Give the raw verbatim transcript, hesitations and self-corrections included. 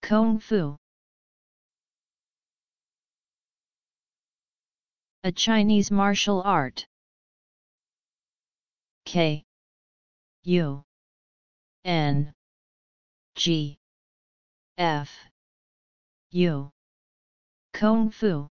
Kung Fu. A Chinese martial art. K U N G F U. Kung Fu.